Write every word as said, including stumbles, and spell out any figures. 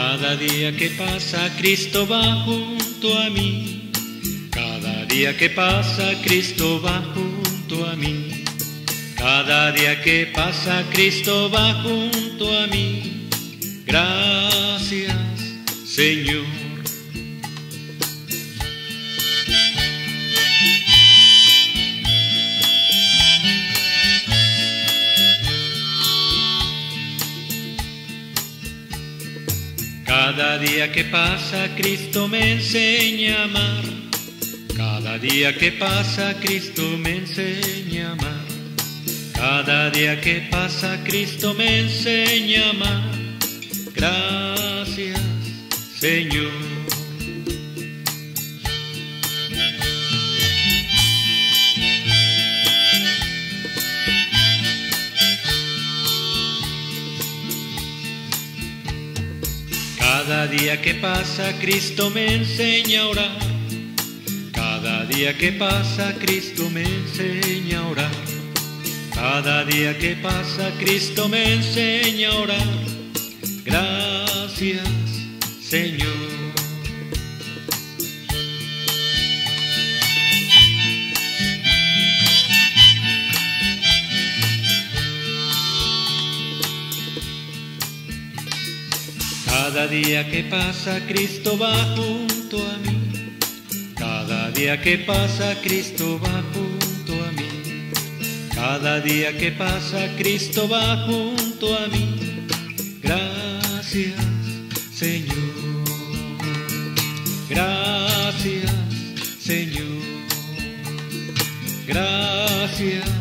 Cada día que pasa, Cristo va junto a mí. Cada día que pasa, Cristo va junto a mí. Cada día que pasa, Cristo va junto a mí. Gracias, Señor. Cada día que pasa, Cristo me enseña a amar. Cada día que pasa, Cristo me enseña a amar. Cada día que pasa, Cristo me enseña a amar. Gracias, Señor. Cada día que pasa, Cristo me enseña a orar. Cada día que pasa, Cristo me enseña a orar. Cada día que pasa, Cristo me enseña a orar. Gracias, Señor. Cada día que pasa, Cristo va junto a mí. Cada día que pasa, Cristo va junto a mí. Cada día que pasa, Cristo va junto a mí. Gracias, Señor. Gracias, Señor. Gracias.